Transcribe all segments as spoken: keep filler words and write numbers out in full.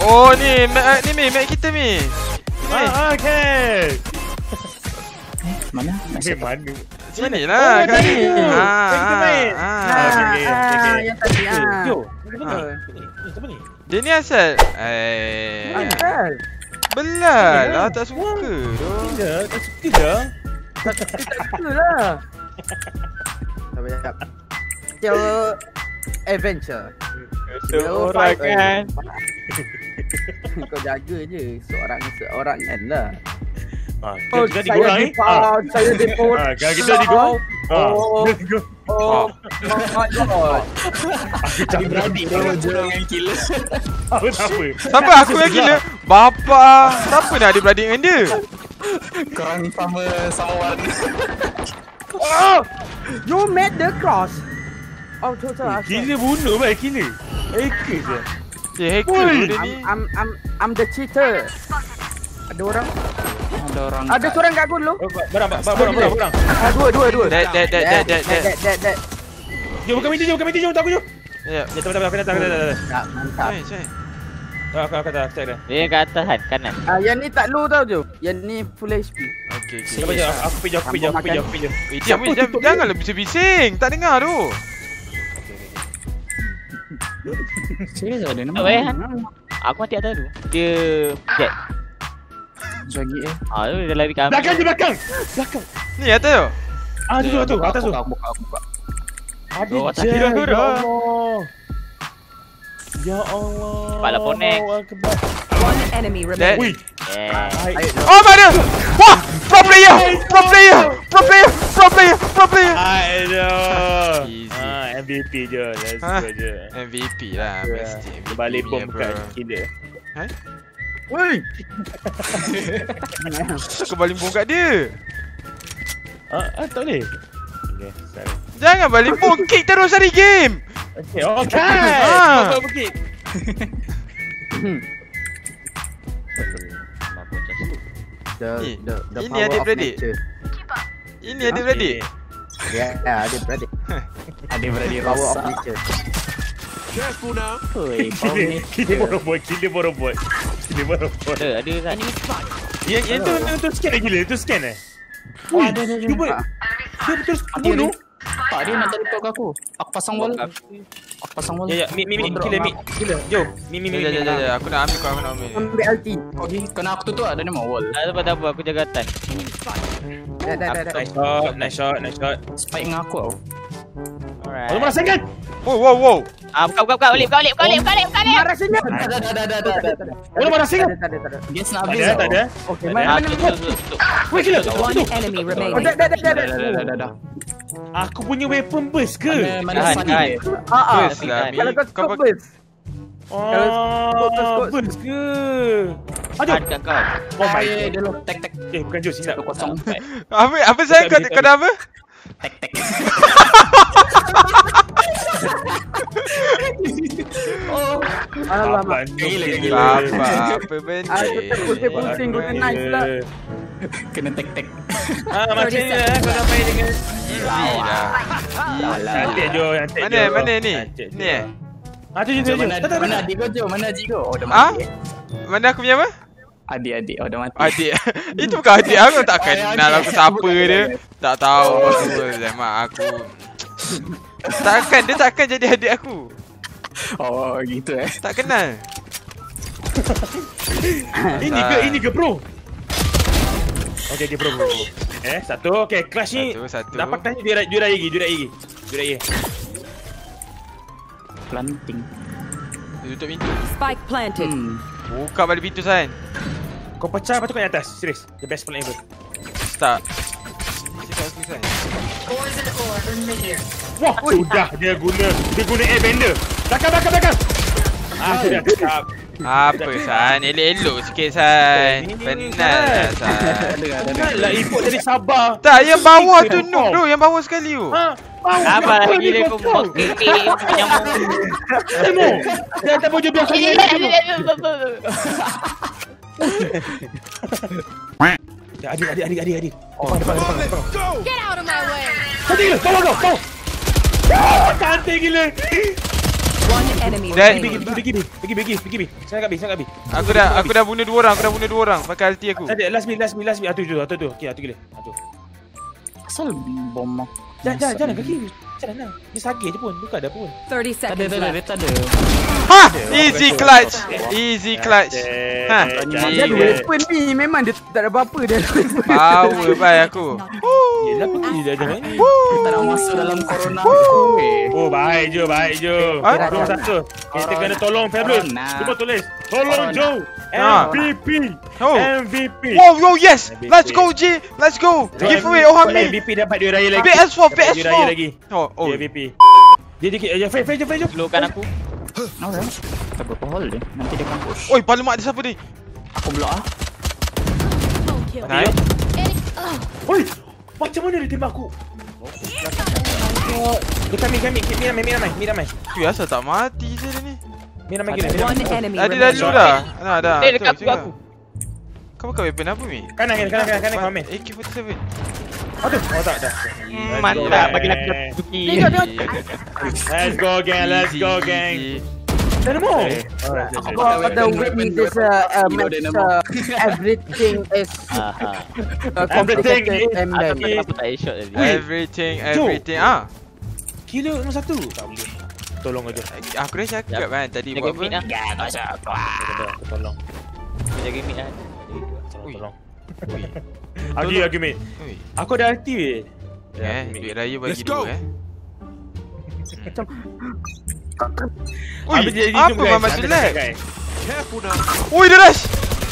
Oh ni, Mac ni Mi, Mac kita Mi. Ah, okey. Mana? Mac mana? Sini lah kat ni. Ha. Ah, yang tadi ah. Yo, mana? Ni siapa ni? Dia ni asal eh Asal. belal lah, tak suka tu. Tidak, tak suka dah. Itulah. Tak banyak. Yo adventure. Yo Orang kan. Kau jaga je seorang seorang kan lah. Ah, Oh, kita di saya gorang ni. default, saya default. Ah, kalau kita di gorang. Ah. Oh, oh, my God. Aku tak berani Roger yang killer. apa tak apa. Siapa aku yang gila? Bapa. Siapa nak adik-beradik dengan dia? Korang sama sama warna. Oh, you made the cross. Oh, tu tu. Gila bunuh baik gila. Hacker je. Eh, hacker Oi. dia I'm, ni. I'm, I'm, I'm the cheater. Ada orang? Ada orang. Ada seorang kat aku dulu. Oh, Barang, barang, barang, barang, barang. Ah, dua, dua, dua. Dead, dead, dead, dead, dead, dead. dead, dead, dead. Jom bukan meeting, jom bukan meeting, jom tak aku jom. Ya. Ya, tak apa, aku datang, aku datang. Tak, mantap. Cai, cai. Ah, Aku aku tak, aku tak ada. Dia kat atas kan, kanan. Ah, yang ni tak low tau je. Yang ni full H P. Okey, okey. Sabar je, aku pergi, aku pergi, aku pergi, aku pergi. Eh, diam, diam, janganlah bising-bising. Tak dengar tu. Serius ada nama. Tak payah Han. Aku mati atas tu. Dia jet. Bagi eh. Ah, tu dia lari kat Belakang je, belakang. Belakang. Ni atas tu. Ah, tu, tu, tu, atas tu. Aku buka, aku buka. Ada Oh, atas je, kira, ya kira. Allah. Ya Allah. Kepala ponek. Allahu Akbar. One enemy Dead. remaining. Wih. Yeah. Oh, mana? Wah! Pro player! Pro player! Pro player! Pro player! Pro player! Aduh. Easy. Ah, M V P je. Let's Ha? go je. M V P lah, mesti M V P. Balik bom ya, kat bro. killer. Woi. Kau baling bom kat dia. Ah, ah tak boleh. Okay, sorry. Jangan baling bom, kick terus hari game. Okay, okay. Ah. Kau bukit. The, Ni, the, the ini power adik of beradik. nature. Ini adik-beradik. Ya, ya, adik beradik. Ada beradik Power of rosak. nature. Oi, kau Killer, ni. killer baru buat, killer baru buat. Killer baru buat. Ada, ada kan. Yang yang tu yang tu scan eh gila, tu scan eh. Oh, ada ada ada. Cuba. Dia betul Mati bunuh. dia. Tak, dia nak teleport ke aku. Aku pasang wall. Aku pasang wall. Ya ya, mi mi mi killer mi. Killer. Jom. Mi mi mi. Jom, jom, jom, jom. Aku nak ambil kau, aku nak ambil. Ambil ulti. Okay, kena aku tutup ada ni mau wall. Tak apa, tak apa. Aku jaga tan. Dah, dah, dah, dah. Nice shot, nice shot, nice shot. Spike dengan aku tau. Alright. Orang merasakan. Wow, wow, wow. Ah, buka, buka, buka. Balik, buka balik, buka balik, buka balik, buka balik. Marah senyap. Dah dah dah dah dah dah. Orang merasakan. Tak ada, tak ada. Dia nak Tak habis ada, tau. tak ada. Okey, Tak mana Ah, mana tu, mana. tu, tu, tu. Wait, killer. One Tu. enemy Oh, remaining. dah, dah, dah, dah, Dah dah dah dah. dah dah. Aku punya weapon burst ke? Mana mana Tahan, Fadi tahan. dia? Ah, ah. Burst lah, Mi. Kalau kau Kau scope pakai- burst. Oh, Kalau- burst ke? Aduh. Tahan kat kau. Oh my Eh, god. dia lo tek tek Eh, bukan Jus, silap. satu kosong. Apa apa saya kau kau dah apa? Tek tek. Oh, Alamak. Gila, gila. Apa apa benda? Ah, kita pusing-pusing guna knife pula. kena tek tek. Ah, macam ni lah kau dah main dengan Gila. Cantik Jo, cantik Mana Jo. mana ni? Cantik Jo. Ni eh. Ah, tu je, tu Jom, je. mana Tak, tak, mana tak. adik kau Jo? Mana adik kau? Oh, dah Ah? mati. Mana aku punya apa? Adik-adik, oh dah mati. Adik. Itu bukan adik aku, tak Oh, kenal adik. aku siapa Bukan dia. dia. Tak tahu aku. Mak aku. Takkan dia takkan jadi adik aku. Oh, gitu eh. Tak kenal. Ini ke, ini ke bro? Okay, okay bro, bro, bro. Eh, satu. Okay, Clash ni Satu, satu. dapat tanya juara juara lagi, juara lagi. Juara lagi. Planting. Dia tutup pintu. Spike planted. Hmm. Buka balik pintu San. Kau pecah lepas tu kat atas. Serius. The best plan ever. Start. Cakap aku San. Wah, sudah dia guna dia guna airbender. Belakang, belakang, belakang. Ah, sudah cakap. Apa San? Elok-elok sikit San. Ini Penat lah San. Ada ada ada. Lah ikut dari Sabah. Tak, yang bawah tu Ikut noob kau. tu. Yang bawah sekali tu. Ha, bawah. Apa Apa lagi dia kau mekik nyamuk. Temo. Dia tak boleh biar saya ni. Adik, adik, adik, adik, adik. Oh, depan, depan, depan. Get out of my way. Cantik gila, tolong kau, tolong. Wah, cantik gila. One enemy Dan- Pergi, remaining. pergi, pergi, pergi, pergi, pergi, pergi. Saya kat B, saya kat B. Aku dah aku dah bunuh dua orang, aku dah bunuh dua orang pakai ulti aku. Tadi last B, last B, last B. Atu tu, atu tu. Okey, atu gila. Atu. Asal bom aku. Jangan, jangan, jangan ke kiri. Jangan lah. Dia sakit je pun. Bukan ada pun. thirty Tak ada, seconds tak ada, dia left. tak ada. Ha! Easy clutch. Easy clutch. Ha. Dia ada weapon ni. Memang dia tak ada apa-apa dia. Power bye aku. Yelah, pergi dah jangan ni. Tak nak masuk dalam corona aku. eh. Oh, baik je, baik je. Ah? Belum satu. Kita kena tolong Fabulous. Corona. Cuba tulis. Tolong Joe. Ah. M V P. Oh. M V P. Wow, yo, yes. Let's go, G. Let's go. Give away oh M Hamid. V P dapat duit raya lagi. P S four, Dapat P S duit raya four. lagi. Oh, oh. Dia M V P. Dia dikit. Ya, Fai, Fai jom, Fai jom. Slowkan aku. Okay. Tak berapa hole dia. Nanti dia akan push. Oi, Palma ada siapa ni? Aku block ah. Nice. Oi, macam mana dia tembak aku? Dia kami, kami. Mi ramai, mi ramai, mi ramai. Tu asal tak mati je dia ni. Mi ramai gila. mi ramai. One enemy Tadi dah remaining. dulu dah. Nah, dah. Eh, dekat Betul aku. Kau pakai weapon apa ni? Kanan, kanan, kanan, kanan, kanan, kau main. A K forty-seven. Aduh, oh tak, dah. Hmm, Mantap bagi aku suki. Let's go gang, let's go gang. Tak ada more. Alright, let's go. For the win this uh, uh, match, uh, everything is Aha. uh, Everything complicated is- and Aku then tak kenapa tak headshot tadi. Everything, everything. Ah, Killer nombor satu. Tak boleh. Tolong aja. aku dah cakap kan tadi Jaga buat mid apa? lah. Aku tolong. Aku jaga mid lah. Ui. Tolong. Ui. Aku aku mate. Ui. Aku dah aktif. Eh, duit raya bagi dua eh. Ui, Habis dia apa YouTube, guys. Mama Habis select? guys. Ui, dia rush.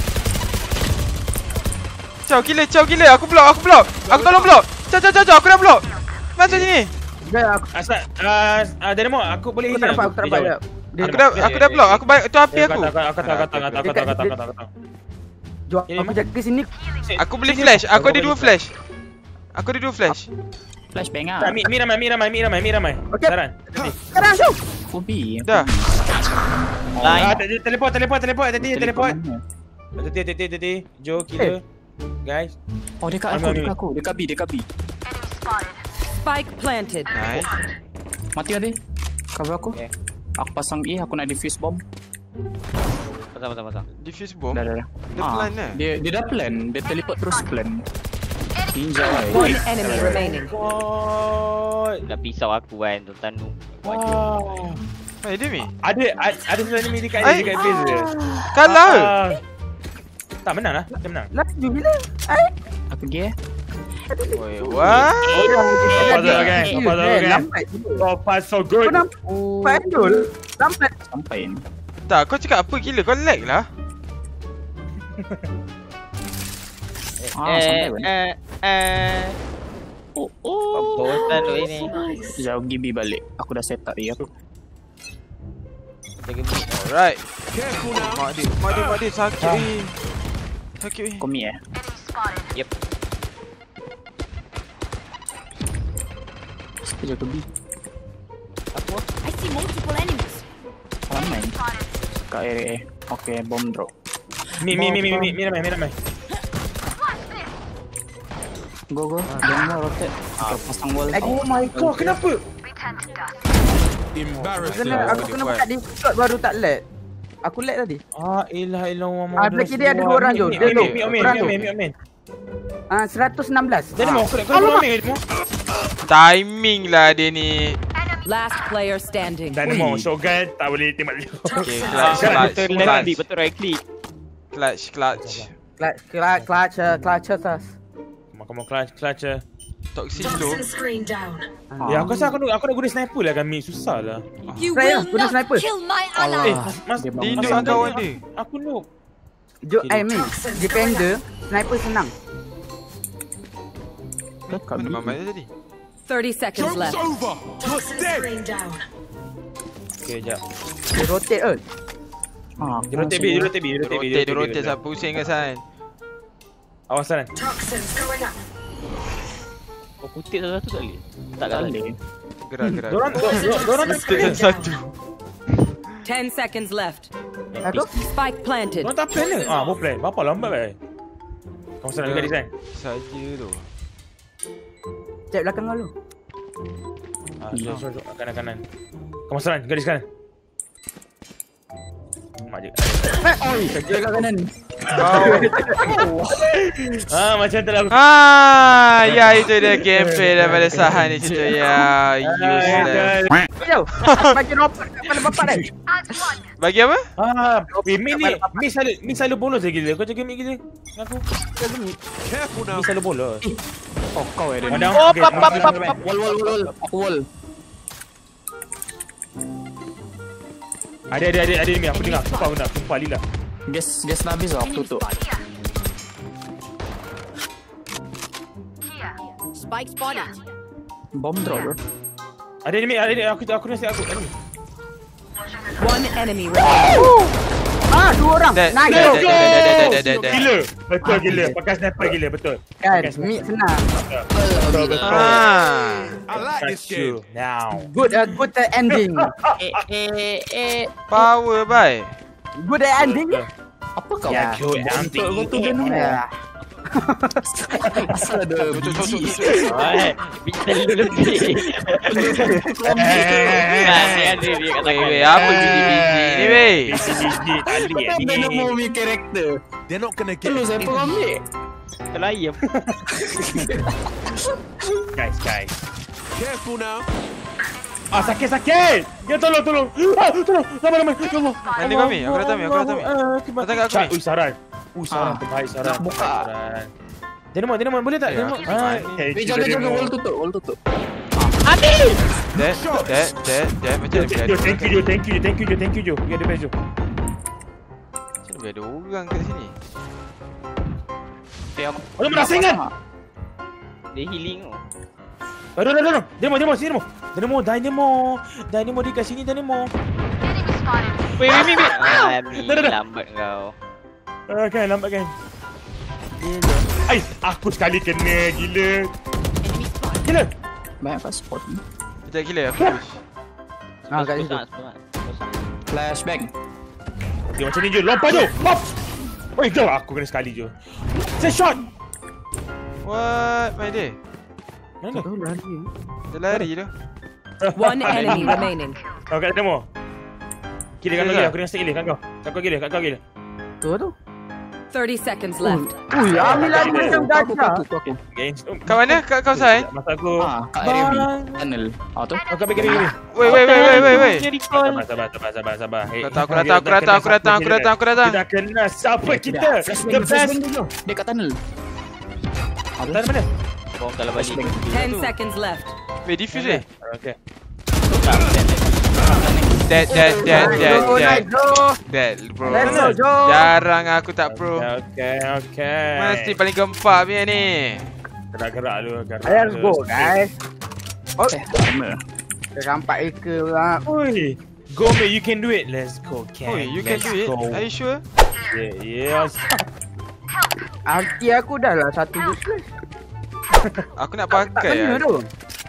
Ciao gila, ciao gila. Aku block, aku block. Aku tolong block. Ciao, ciao, ciao, ciao. Aku dah block. Masuk sini. dia aku Asal ah uh, Dynamo aku boleh aku tak dapat, aku tak dapat. Dia Aku dah aku dah block. Aku baik tu api aku. Aku aku tak kata kata kata kata kata kata. jual aku jaga sini. Aku beli flash. Aku ada dua flash. Aku ada dua flash. Flashbang Tak, ah. mi mi ramai, mi ramai, mi ramai, mi ramai. Okey. Saran. Sekarang show. Fubi. Dah. Ah, Line. tadi teleport, teleport, teleport, tadi teleport. Tadi tadi tadi Joe killer. Guys. Oh, dekat aku, dekat aku. Dekat B, dekat B. Spike planted. Nice. Mati tadi. Cover aku. Okay. Aku pasang E, aku nak defuse bomb. Pasang, pasang, pasang. Diffuse bomb. Dah, dah, dah. Dia plan lah. Dia, dia dah plan. Dia teleport terus plan. Tinjau eh. One enemy remaining. God. Dah pisau aku kan, Sultan Noob. Wow. Hai, dia ni. Ada ada ada sebenarnya mi dekat Ai. dekat base dia. Kalah. Ah. Tak menang lah, dia menang. Laju bila? Ai. Aku pergi eh. Oi, wah. Oh, apa tu kan? Apa tu kan? Lambat. Oh, pass so good. Kau nampak Andul? Lambat. Sampai ni. Tak, kau cakap apa gila? Kau lag lah. Ah, sampai pun. Eh, eh. Oh, oh. Bosan tu ini. Sekejap, pergi B balik. Aku dah set up dia aku. Jaga mid. Alright. Mak dia, mak dia, mak dia sakit weh. Sakit weh. Kau mi eh. Yep. Sekejap ke B. I see multiple enemies. Orang main. Kat area A. Okay, bomb drop. Mi mi mi mi mi mi ramai, mi ramai. Go, go. Jangan mau rotate. Kita pasang wall. Oh my god, kenapa? Kena, aku kena buka Discord baru tak lag. Aku lag tadi. Ah, ilah ilah Muhammad. Ah, belakang dia ada dua orang, Jom. Dia Mi tu. mi mi Orang mi tu. mi mi mi. Ah, seratus enam belas. Jadi mau aku nak kau mi mi. Timing lah dia ni. Last player standing. Dan mau shotgun tak boleh tembak dia. Okay, clutch, clutch, Betul left clutch, click, betul right click. clutch, clutch. Clutch, clutch, clutch, uh, clutch atas. Come on, clutch, clutch. eh. Toxic tu. Ya, aku rasa aku nak aku nak guna sniper lah kan mi, susah lah. You Try will lah, guna not sniper. kill my Eh, ally. mas Dia Dia bangun. hidup kawan dia. aku noob. Jo, I mean, defender, sniper senang. Dekat B. Mana mama dia tadi? thirty seconds left. Okay, jap. Dia rotate eh. Ah, Dia rotate B, dia rotate B, dia rotate B. Rotate, dia rotate. Saya pusing ke San? Awas San. Oh, kutip satu-satu tak boleh? Tak tak kalau. boleh. Gerak, gerak. Dorang dorang tak Rotate satu. ten seconds left. Aduh. Spike planted. Dorang tak plan ke? Ah, mau plan. Bapa lambat bai. Kamu senang juga design. Saja tu. Cek belakang kau lu. Ah, so so so kanan kanan. Kamu senang garis kanan. nampak je. Oi, dia kat kanan. Ah, macam tu lah aku. Ah, ya itu dia gameplay daripada Sahan ni cerita ya. Useless. Yo, bagi robot kepala bapak dah. Bagi apa? Ah, eh, Mid ni, Mid selalu, Mid selalu bolos je gila. Kau jaga Mid gila. Aku. Mid selalu bolos. Oh, kau eh dia. Padang. Oh, Okay, pap, pap, okay, pap, okay. pap. Wall, wall, wall. Aku wall. Ada, ada, ada, ada ni. Aku dengar. Sumpah aku nak. Sumpah Lila. Gas, gas nak habis aku tutup. Spike spotted. Bomb drop bro. Ada ni, Mid. Ada ni. Aku, aku rasa aku. Ada ni. One enemy remaining. Ah, dua orang. Dead, Nice. dead, Go. dead, dead, dead, dead, dead, dead, dead. Gila. Betul gila. Pakai sniper gila. Betul. Kan, mid senang. Betul, betul. Ah. Catch you now. Good, uh, good uh, ending. Eh, eh, eh. Power bye. Good uh, ending. Apa kau? Ya. Good nanti. Kau tu dia nombor. Ya. Asal ada biji. Oh, bintang dulu ni. Nah, ni ada dia kata Weh, weh, apa biji-biji ni weh? Biji-biji tali Dia ni. nombor mi karakter. They're not gonna get Lu saya pun ambil. Kalau ayam. Guys, guys. careful now. Ah, sakit, sakit. Dia tolong, tolong. Ah, tolong. Lama, lama. Ya Allah. Mandi kami, aku datang, aku datang. Datang kat aku ni. Ui, saran. Ui, saran Ah. terbaik, saran. Nak buka. Saran. Dinamo, Dinamo, boleh tak? Ya, Dinamo. aku Ah, main. thank Eh, you, jaga, jaga. Dinamo. Wall tutup, wall tutup. Dead, dead, dead, dead. Macam mana Thank you, thank you, Jo. Thank you, Jo. Thank you, Jo. Thank you, Jo. You are the best, Jo. Macam mana ada orang kat sini? Dia aku Oh, mana singan? dia healing tu. Aduh, aduh, aduh. Dinamo, Dinamo, sini, Dinamo. Dinamo, Dynamo. Dynamo di kat sini, Dynamo. Wait, wait, wait, wait. Ah, Dah, dah, dah. lambat kau. Ah, kan, lambat kan. Gila. Ais, aku sekali kena, gila. Gila. Banyak kat spot ni. Sekejap gila aku push. Ah, kat situ. Susah, susah. Susah. Flashbang. Dia macam ni, Jo. Lompat, Jo. Pop. Oi, Jo. Aku kena sekali, Jo. Saya shot. What? My day. Mana? Oh, lari. Dia lari tu. One enemy remaining. Kau kat Dinamo. Gila kan kau gila. Aku dah stay gila kat kau. Kat kau gila, kat kau gila. Tu tu. thirty seconds left. Ui, ambil lagi macam Aku, aku, gajah. aku, aku. Gains. Kat mana? Kat kau Sai? Masa aku. Ah, kat area B. Tunnel. Ah tu. Kau kat bagian ni. Wait, wait, wait, wait, wait, wait. Sabar, sabar, sabar, sabar, sabar. Hey, Kau tahu aku datang, aku datang, aku datang, aku datang, aku datang. Kita kena siapa kita? Flashbang, The best. flashbang dulu. Dia kat tunnel. Tuan mana? Bom kalau balik. Ten seconds left. Wait, diffuse eh? Okay. Dead, dead, dead, dead, Oh, dead. nice, bro. Dead, bro. Let's go, Jo. Jarang aku tak pro. Okay, okay. Mesti paling gempak punya ni. Gerak-gerak lu, gerak. Let's go, guys. Oh, Eh, armor. terkampak Eka pula. Oi. Go, mate, you can do it. Let's go, Ken. Oh, you can Let's do it. go. Are you sure? Yeah, yes. Arti aku dah lah satu useless. Aku nak Tak pakai kena lah. tu.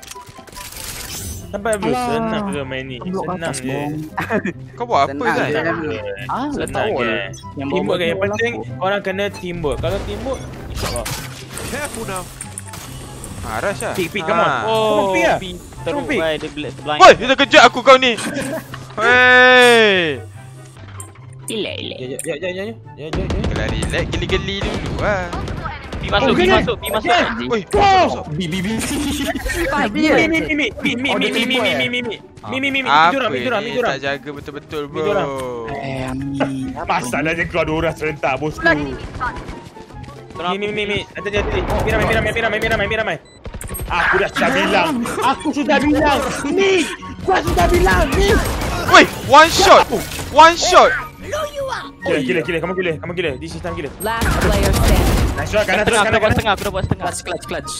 Sampai bro, Alah. senang je main ni. Blok Senang atas je. bom. Kau buat apa Senang Zai? je. Ah, letak Senang wall. je. Yang Teamwork bawah kan yang wall penting aku. korang kena teamwork. Kalau teamwork, insyaAllah. Careful now. Ha, rush lah. Pick, pick, come on. Ah. Come on, pick lah. Teruk Come pick. bai dia bel- terblind. Woi, dia dah kejap aku kau ni. Wey. Relax, relax. Ya, ya, ya, ya, ya, ya, ya, ya. Kena relax, geli-geli dulu lah. Pi masuk, Oh, pi kena. masuk, pi masuk. Woi, Wow. B, B, B. Five Mi, minutes. mi, mi, mi, mi, mi, mi, mi, mi, mi, mi, mi, mi. Mi, mi, mi, mi, apa mi, mi, mi, ni mi, tak jaga betul-betul bro. Tidur orang. Eh, Ami. Masalahnya keluar dua orang serentak, bosku. Mi, mi, mi, mi. Nanti, nanti. Mi ramai, mi ramai, mi ramai, mi ramai, mi ramai. Aku dah sudah bilang. Aku sudah bilang. Mi, gua sudah bilang, Mi. Woi, one shot. One shot. Gila, gila, gila. Kamu gila, kamu gila. This is time gila. Last player standing. Nice shot, kanan terus, Tengah, aku kanan, dah buat kanan. setengah, aku dah buat setengah. Clutch, clutch, clutch.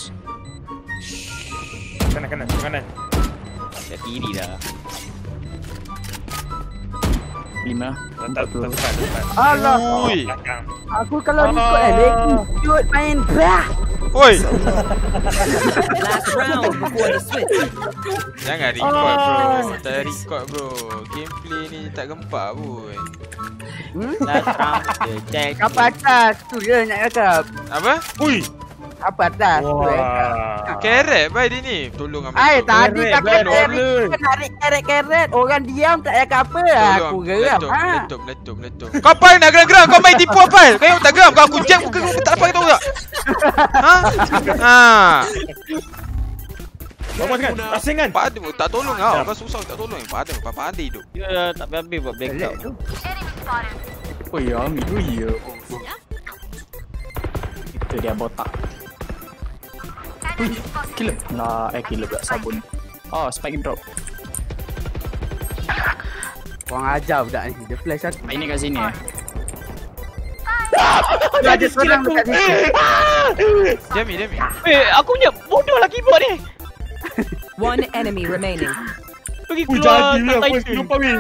Kanan, kanan, kanan. Dah kiri dah. Lima. Tak, tak, tak, tak. Alah, Ui. Belakang. aku kalau ikut eh, lagi cute main bah. Woi, Last round before the switch. jangan record bro. Tak payah record bro. Gameplay ni tak gempak pun. Hmm? Last round. Dia check. Kapal atas tu je nak cakap. Apa? Ui. Apa atas? Wah. Keret baik dia ni. Tolong ambil. Ai, tu. tadi Keret, tak Ben, keret. order. Narik keret-keret. Orang diam tak cakap apa. Tolong, Aku geram. meletup, Ha. meletup, meletup, meletup. Kau apa nak geram-geram? Kau main tipu apa? Kau tak geram? Kau aku jam muka kau tak dapat tahu tak? Ha? Ha. Bawa kan? Asing kan? Pak Adem tak tolong kau. Kau susah tak tolong. Pak Adem, Pak Adem hidup. Dia tak habis buat blackout. Oh ya, ambil dulu ya. Itu dia botak. Wih, killer. Nah, eh killer pula sabun. Oh, spike drop. Orang ajar budak ni. Dia flash aku. Ini kat sini eh. Dia ada seorang dekat situ. Jami, Jami. Eh, aku punya bodoh lah keyboard ni. One enemy remaining. Pergi Ui, keluar jadi lah. tak Aku Titan. lupa ni.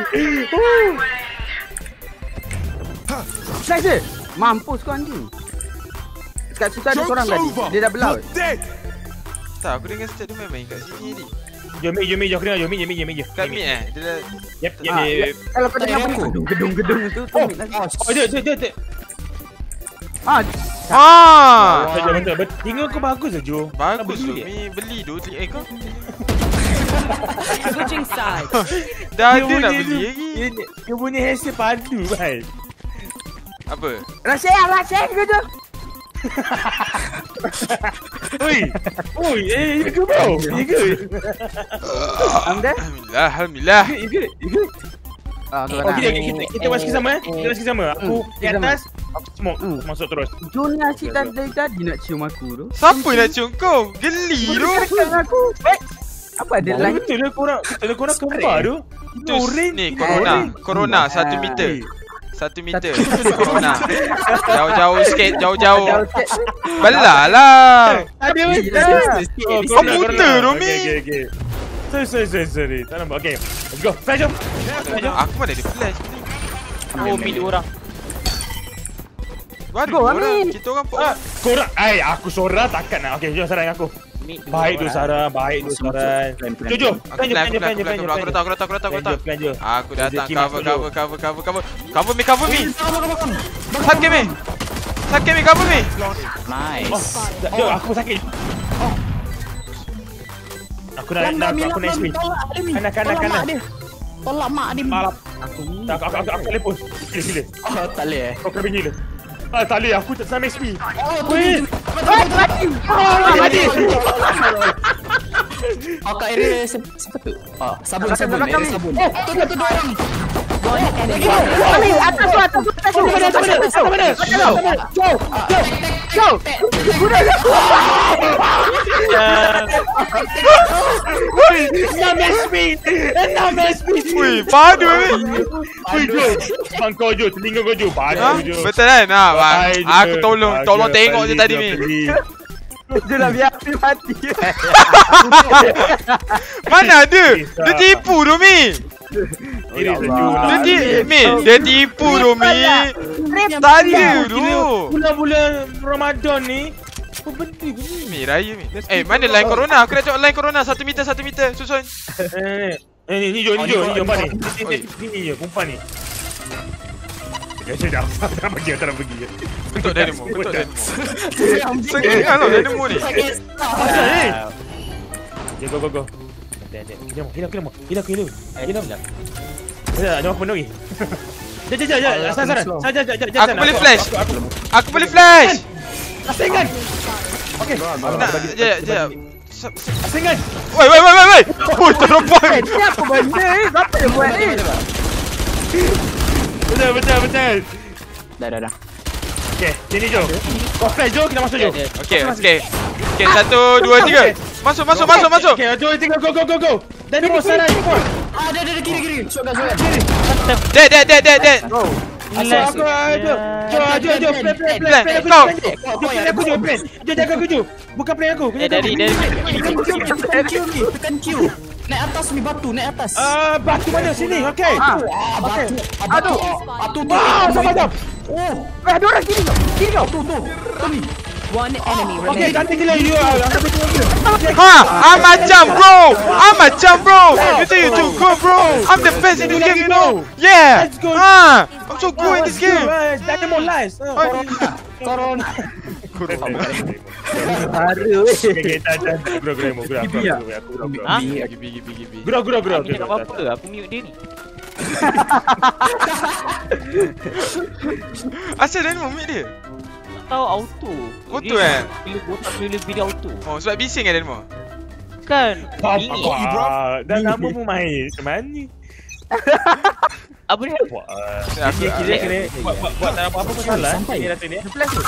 Flash dia. Mampus kau anjing. Kat situ ada seorang tadi. Dia dah belaut. You're dead. Tak, aku dengar setiap dia main-main kat sini ni. Jom, jom, jom, jom, jom, jom, jom, jom. Kat mid eh. Dia dah Yep, yep, Ah, yep. Kalau kau dengar bunyi gedung-gedung tu. tu Oh, mid lagi. oh, dia, dia, dia, dia. Ah, Ah, Betul, betul, betul. Tinggal kau bagus je, Jo. bagus tu. Beli. Mi beli tu. Eh kau Switching sides. dah Dia ada nak punya beli tu- lagi. Dia, dia punya hasil padu, kan? Apa? Rahsia, rahsia ke tu? Oi, oi, eh, ini ke bro? Ini ke? Anda? Alhamdulillah, alhamdulillah. Ini ke? Ini ke? Ah, tu Oh, kita, nak. kita, kita waski sama eh? Kita waski sama. Aku Hmm, di atas, aku smoke. Hmm. Masuk terus. Junior si tadi tadi nak cium aku tu. Siapa nak cium kau? Geli tu. Dekat aku. Eh, apa ada Oh, lain? betul lah korang, betul lah korang kembar tu. Tu ni corona, corona satu meter. Satu meter. Corona. Jauh-jauh sikit, jauh-jauh. Belah lah. Ada betul. Kau buta, Romi. Okay, okay, okay. Sorry, sorry, sorry, sorry. Tak nampak. Okay, let's go. Flash jom. Aku mana ada flash ni. Oh, mid dua orang. Baru Go, orang. Amin. Kita orang pun. Ah, korang, ai, aku seorang takkan nak. Okay, jom sarang aku. Mid dua Baik tu orang. Sarah, baik tu Sarah. Jom, jom. Aku Plan je, plan, plan aku je, plan, plan je, aku plan, plan je, aku plan je. datang, aku datang, aku datang, aku Plan je, datang. plan je. Aku datang, Rezeki cover, masuk cover, dulu. cover, cover, cover. Cover me, cover me. Sakit me. Sakit me, cover me. Nice. Jom, aku sakit. Aku nak, nak, aku nak S P. Kanan, kanan, kanan. Tolak mak dia. Malap. Aku, aku, aku, aku telepon. Sila, sila. Oh, tak boleh eh. Kau kena gila. Ah, tak boleh. Aku tak sama S P. Oh, Weh. Mati. Oh, kat area se- sepatu. Oh, sabun, Belakang, sabun. belakang Area ni. sabun. Eh, Tu, tu, tu, dua orang. One enemy Kami remaining. atas tu, atas tu, atas tu. Atas mana, atas mana, atas mana? Atas mana? Go, go, go. Budak dia. Woi, enam S P. enam S P. Wih, padu ni. Woi, Jo. Bang kau Jo, telinga kau Jo. Ha? Padu Jo. Betul kan? Ha, Baik je. aku tolong, tolong Bagus, tengok je pelik tadi je, ni. pelik. Dia dah biar api mati. Mana ada? Dia tipu tu Mi. Ini sejuk Dia nak. ti Mi, dia tipu tu Mi. Tak ada tu. Bulan-bulan Ramadan ni, apa benda ke ni? Mi, raya Mi. Eh, mana line corona? Aku nak tengok line corona. Satu meter, satu meter. Susun. Eh, eh, ni, ni Jo, ni Jo, ni Jo, ni. Ni, ni, ni je, perempuan ni. Ya, saya dah, tak nak pergi, tak nak pergi. Bentuk dynamo, bentuk dynamo. Sengaja lah dynamo ni. Asal ni? Ya, go, go, go. Hilang, hilang, hilang, hilang, hilang, hilang. Sekejap, jangan aku penuh lagi. Jap, jap, jap, jap, asal, asal, asal, jap, jap, jap, Aku boleh flash. Aku boleh flash. Asingkan! Okay, Nak, jap, jap. asingkan! Woi, woi, woi, woi, woi. Oh, terlepas. Eh, ni apa benda ni? Apa dia buat ni? Betul, betul, betul. Dah, dah, dah. Okay, sini Jo. Kau flash Jo, kita masuk Jo. Okey, okey. Okey, satu, dua, tiga. Masuk, masuk, masuk, masuk. Okay, Jo, tinggal, go, go, go, go. Dan ni mau saran, semua. Ah, dah, dah, dah, kiri, kiri. Shotgun, shotgun. Dead, dead, dead, dead, dead. Asal aku, Jo, Jo, Jo, Jo, plan, plan, plan, Plan, plan aku, kau. plan, Jo. Jo, plan aku, Jo, plan. Jo, jaga aku, Jo. Bukan plan aku. Eh, dari, dari. Tekan Q, tekan Q, tekan Q. Naik atas ni batu, naik atas. Ah, batu mana? Sini, okay. Ah, batu. Ah, batu. Batu tu. Wow, sama jam. Oh, Eh, ada orang kiri kau. Kiri kau. tu, tu. Tu ni. One enemy Okay, remaining. cantik gila you. Aku betul gila. Ha, I'm macam bro. I'm macam bro. You think you too good, bro? I'm the best in this game, you know. Yeah. Let's go. Ha, I'm so good in this game. Dynamo lies. Oi. Corona. Baru weh. Okay, tak, tak, tak. Gurau, gurau, gurau. Aku, Gibi, aku, aku, aku, Ha? aku. Gibi gibi gibi. Gurau, gurau, gurau. Aku tak apa-apa. Aku mute dia ni. Asal dia mau mute dia? Tak tahu auto. Auto, Dia eh? Bila botak bila video auto. Oh, sebab bising kan dia mau? Kan. Ini. Wah, dah lama pun main. Macam mana ni? Apa dia? Wah, Aku kira kira kira buat buat buat tak ada apa-apa pun salah. Ni rasa ni.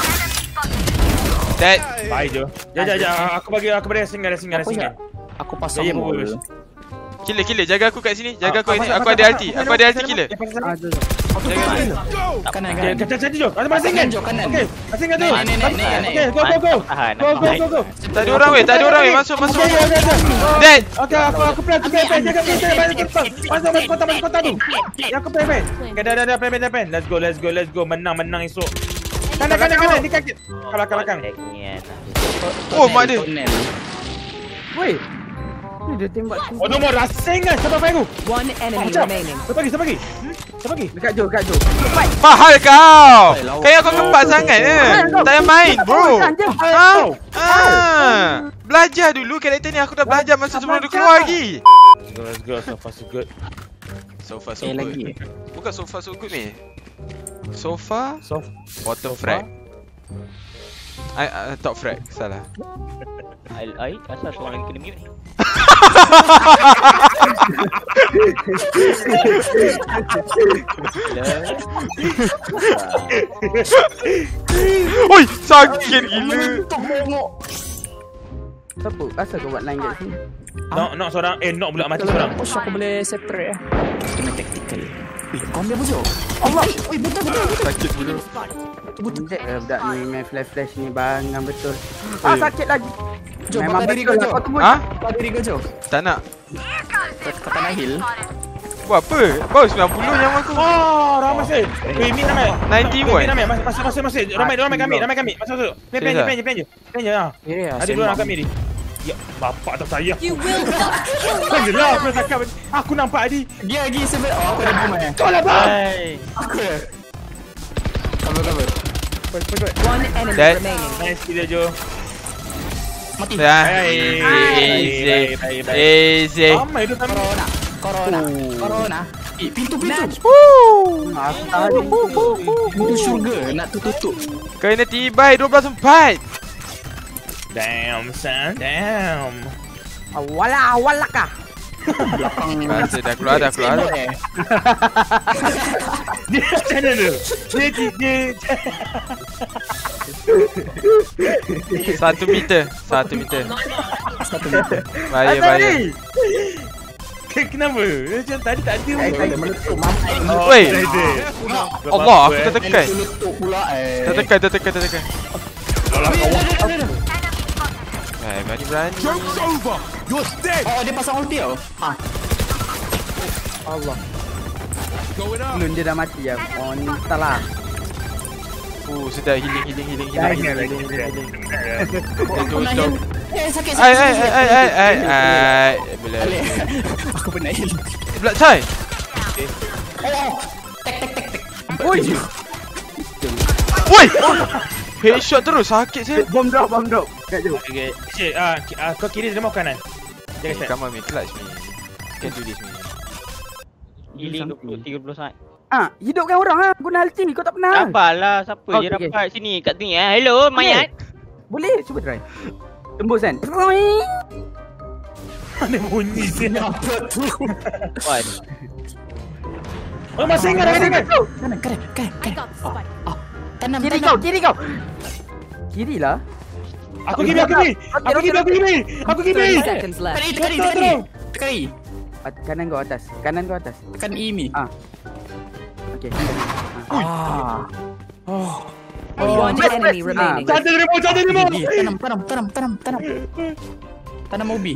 Dad. Baik je. Jap jap jap. Aku bagi aku bagi singgah singgah Apa singgah. ya? Aku pasang Saya wall. bagus. Killer killer jaga aku kat sini. Jaga aku kat sini. Apa, Aku apa, ada apa, ulti. apa, Aku apa, ada apa, ulti killer. apa, apa, apa, Ah, apa, tu. tu. Jaga aku. Kanan Okay, kanan. kacau kacau Jo. Ada masing kan? Jo, kanan. Okey, masing kan tu. Nek, nek, nek, nek, nek. Okey, go go go. Tahan. Go go go go. Tak ada orang weh. Tak ada orang weh. Masuk masuk. Okey, okey, okey. Dad. Okey, aku aku plan plan plan jaga plan plan masuk masuk masuk kota masuk kota tu. Ya aku plan plan. Okey, dah dah dah plan plan plan. Let's go let's go let's go. Menang menang esok. Kanan kanan kanan di kaki. Kalau kalau belakang. Oh, mak dia. Weh. Ni dia tembak tu. Oh, nombor rasing kan. Siapa fight aku? One enemy Macam. remaining. Siapa lagi? Siapa lagi? Hmm? Siapa lagi? Dekat Jo, dekat Jo. Mahal kau. Kayak kau keempat sangat eh. Tak payah main bro. Ha? Ah. Belajar dulu karakter ni. Aku dah belajar masa sebelum dia keluar lagi. Let's go. So far so good. So far so Eh good. lagi. Bukan so far so good ni. So far So bottom so frag. far? I, uh, top frag. Salah. Ai ai asal seorang lagi kena mute ni. Oi, sakit gila. Siapa? Asal kau buat line kat sini? Knock knock seorang. Eh knock pula mati seorang. Push aku boleh separate ya. Kena tactical. Weh, kau ambil apa Jo? Allah. Weh, betul betul. Sakit gila. Betul je budak ni main flash-flash ni bangang betul. Ah sakit lagi. Jo, Memang bakar diri betul kau lah Jo. kau tunggu. Ha? Bakar diri kau Jo. Tak nak. Kata nak heal. Buat apa? Baru sembilan puluh yang aku. Oh, ramai sih. Weh, mid ramai. ninety-one. Mid ramai. Masuk masuk masuk masuk. Ramai ramai kami, ramai kami. Masuk masuk. Plan plan je, plan je, plan je. Plan je ah. Ya, Ada dua orang kami ni. Ya, bapak tak sayang. You will not kill Kan jelas aku cakap. Aku nampak tadi. Dia lagi sebab oh aku ada bom eh. Kau lah bang. Hai. Aku ya. Cover cover. Cepat cepat. One enemy Dad. remaining. Nice kita Jo. Mati. Ya. Baik. Easy. Baik, baik, baik. Easy. Ramai tu kami. Corona. Corona. Corona. Eh, pintu pintu. Aku tadi. Pintu syurga nak tertutup. Kena tiba dua belas empat. Damn son. Damn. Awala awalaka. Rasa dah keluar dah keluar. Eh, Dia macam mana tu? Dia dia. Satu meter. Satu meter. Satu meter. Bahaya bahaya. Kenapa? Dia macam tadi tak ada. Eh, saya meletup mampai. Weh. Tak ada. Allah, aku tertekan. Letup pula eh. Tertekan, tertekan, tertekan. Tolak kawan. Eh, berani berani. Joke's over. You're dead. Oh, dia pasang ulti tau. Ah, Allah. Going up. Belum dia dah mati ya. Oh ni salah. Oh, sedap healing healing healing Dah healing. ingat lagi. Jom pernah jom. heal. Eh, sakit Ai sakit. ai ai ai ai ai ai. Bila. Alik. Aku pernah heal. Belak cai. Oh, tek tek tek tek. Oi. Woi. Headshot terus sakit saya. Bom drop, bom drop. Dekat Jo. Okay. Cik, ah, ki- ah, kau kiri dia mau kanan. Jaga set. Come on, me clutch me. Can do this me. Healing dua puluh tiga puluh saat. Ah, hidupkan orang ah. Guna ulti kau tak pernah. Dapatlah siapa Oh, je okay. dapat sini kat sini eh. Hello mayat. Boleh, cuba try. Tembus kan? Mana bunyi sih? Apa tu? What? Oh, masih ingat, masih ingat. Kanan, kanan, kanan, I kanan. got the spike. Tanam, Kiri tanam. kau, kiri kau. Kiri lah. Aku kiri, aku kiri. Aku kiri, aku kiri. Aku kiri. thirty seconds left. Tekari, tekari, tekari. Tekari. Ah, kanan kau atas. Kanan kau atas. Tekan E mi. Ah. Okey. Ah. Oh. One enemy remaining. Cantik dirimu, cantik dirimu. Gigi, tanam, tanam, tanam, tanam, tanam. Tanam ubi.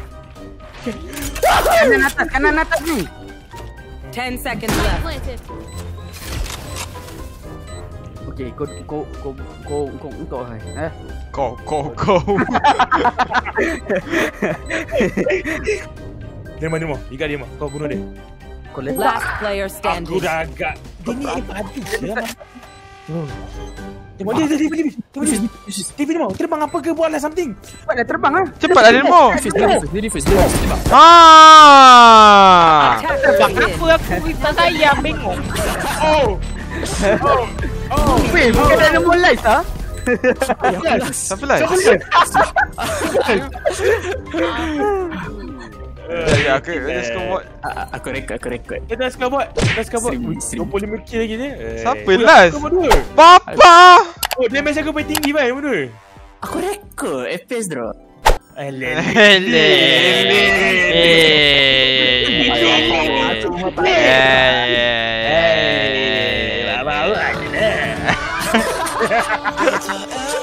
Kanan atas, kanan atas ni. Ten seconds left. Planted. Okey, kau kau kau kau kau untuk hai. Eh. Kau kau kau. Dia mana mau? Ikat dia mau. Kau bunuh dia. Kau letak. Last player Aku standing. dah agak. Dia ni padu je. Tengok dia, dia, dia, dia, tengok dia. Dia, dia mau terbang apa ke, buatlah something. Cepatlah terbang ah. Cepatlah Dilmo. Dia defuse, dia defuse, tembak. Ah. Terbang apa aku tak sayang bengok. Oh. Oh. Oh. Weh, bukan ada nombor live ah. Siapa lah? Ya, ya, aku let's go buat. Aku rekod, aku rekod. Kita suka buat. Kita suka buat. Seribu, seribu. dua puluh lima kill lagi dia. Siapa last? Nombor dua. Bapa. Oh, dia match aku paling tinggi bhai, nombor dua. Aku rekod, F P S drop. Alah. Hele. Eh. Bawa.